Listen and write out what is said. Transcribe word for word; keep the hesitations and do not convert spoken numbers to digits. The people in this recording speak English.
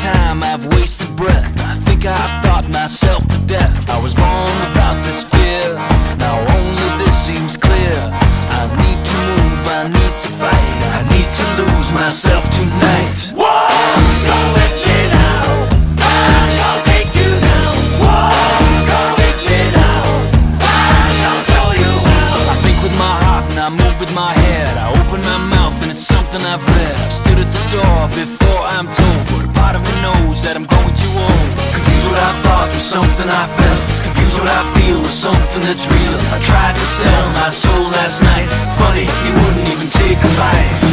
time I've wasted breath. I think I've thought myself to death. I was born without this fear, now only this seems clear. I need to move, I need to fight, I need to lose myself tonight. Whoa, come with me now, I'm gonna take you now. Whoa, come with me now, I'm gonna show you how. I think with my heart and I move with my head. I open my mouth and it's something I've read. I've stood at the store before I'm told, but a part of me knows that I'm going too old. Confused what I thought was something I felt, confused what I feel was something that's real. I tried to sell my soul last night, funny, he wouldn't even take a bite.